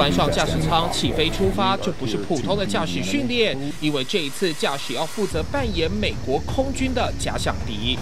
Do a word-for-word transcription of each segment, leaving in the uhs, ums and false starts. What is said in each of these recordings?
关上驾驶舱，起飞出发，这不是普通的驾驶训练，因为这一次驾驶要负责扮演美国空军的假想敌。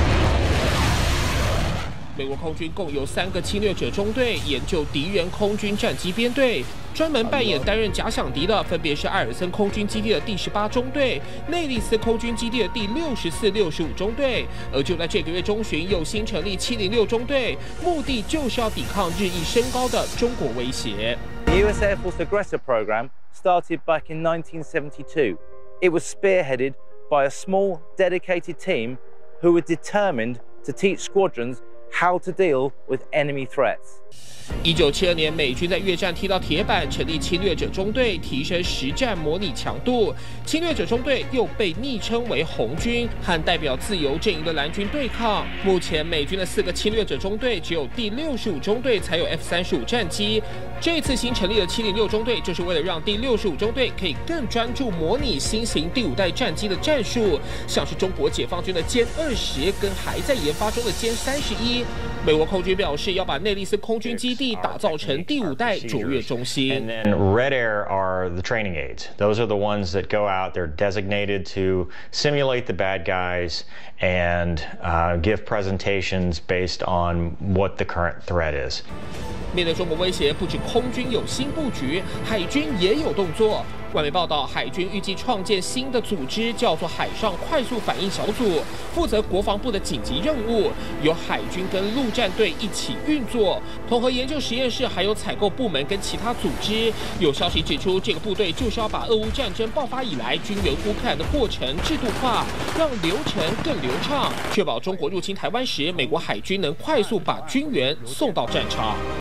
美国空军共有三个侵略者中队，研究敌人空军战机编队。专门扮演担任假想敌的，分别是艾尔森空军基地的第十八中队、内利斯空军基地的第六十四、六十五中队。而就在这个月中旬，又新成立七零六中队，目的就是要抵抗日益升高的中国威胁。 The U S Air Force Aggressor Program started back in nineteen seventy-two. It was spearheaded by a small, dedicated team who were determined to teach squadrons how to deal with enemy threats. 一九七二年，美军在越战踢到铁板，成立侵略者中队，提升实战模拟强度。侵略者中队又被昵称为红军，和代表自由阵营的蓝军对抗。目前，美军的四个侵略者中队只有第六十五中队才有 F 三十五战机。这次新成立的七零六中队，就是为了让第六十五中队可以更专注模拟新型第五代战机的战术，像是中国解放军的歼二十跟还在研发中的歼三十一。美国空军表示要把内利斯空军基地打造成第五代卓越中心。 And then Red Air are the training aids. Those are the ones that go out. They're designated to simulate the bad guys and uh, give presentations based on what the current threat is. 面对中国威胁，不止空军有新布局，海军也有动作。外媒报道，海军预计创建新的组织，叫做海上快速反应小组，负责国防部的紧急任务，由海军跟陆战队一起运作，统合研究实验室还有采购部门跟其他组织。有消息指出，这个部队就是要把俄乌战争爆发以来军援乌克兰的过程制度化，让流程更流畅，确保中国入侵台湾时，美国海军能快速把军援送到战场。